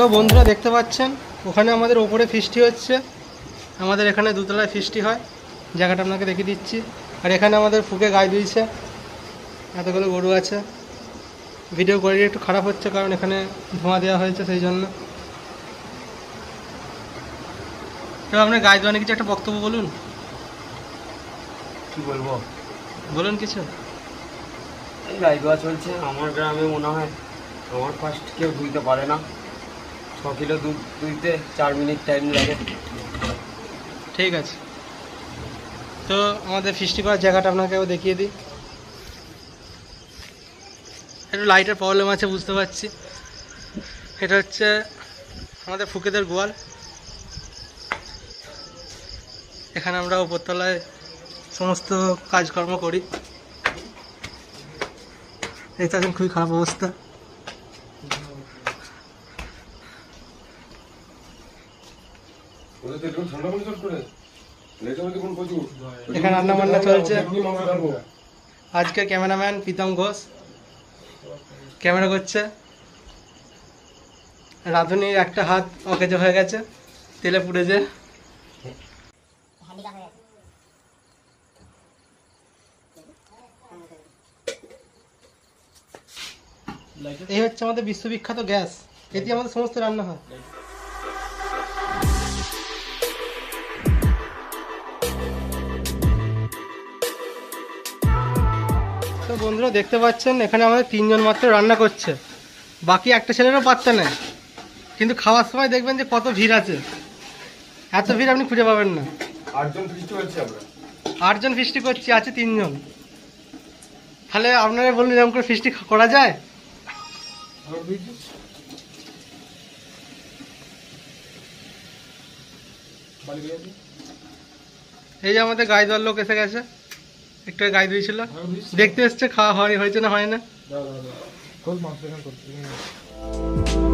বন্ধুরা দেখতে পাচ্ছেন ওখানে আমাদের ওপরে ফিস্টি হচ্ছে। আমাদের এখানে দুতলায় ফিস্টি হয়, জায়গাটা আপনাকে দেখিয়ে দিচ্ছি। আর এখানে আমাদের ফুকে গায়ে দিয়েছে, এতগুলো গরু আছে। ভিডিও কোয়ালিটি একটু খারাপ হচ্ছে কারণ এখানে ধোঁয়া দেওয়া হয়েছে সেই জন্য। তো আপনার গায়ে দেওয়া কিছু একটা বক্তব্য বলুন। কি বলবো, বলুন কিছু। এই গাই দোয়া চলছে আমার গ্রামে। মনে হয় আমার ফার্স্ট কেউ ধুইতে পারে না। 6 কিলো দুধ দুইতে 4 মিনিট টাইম লাগে। ঠিক আছে, তো আমাদের ফিস্টি করার জায়গাটা আপনাকেও দেখিয়ে দিই। একটু লাইটের প্রবলেম আছে বুঝতে পারছি। এটা হচ্ছে আমাদের ফুকেদের গোয়াল। এখানে আমরা উপরতলায় সমস্ত কাজকর্ম করি। দেখতে পাচ্ছেন খুবই খারাপ অবস্থা। এখানে রান্না বান্না চলছে। আজকে ক্যামেরাম্যান প্রীতম ঘোষ ক্যামেরা করছে। রাঁধুনির একটা হাত অকেজ হয়ে গেছে, তেলে পুড়েছে। এই হচ্ছে আমাদের বিশ্ববিখ্যাত গ্যাস, এতে আমাদের সমস্ত রান্না হয়। তো বন্ধুরা দেখতে পাচ্ছেন এখানে আমাদের 3 জন মাত্র রান্না করছে, বাকি একটা ছেলেরও পাত্তা নেই। কিন্তু খাওয়ার সময় দেখবেন যে কত ভিড় আছে, এত ভিড় আপনি খুঁজে পাবেন না। 8 জন ফিস্টি করছি আমরা। 8 জন ফিস্টি করছি, আছে 3 জন। তাহলে আপনারা বলুন এরকম করে ফিস্টি করা যায়? এই যে আমাদের গায়ে দেওয়ার লোক এসে গেছে, একটু গায়ে দিয়েছিল, দেখতে এসছে খাওয়া হয়েছে না হয় না।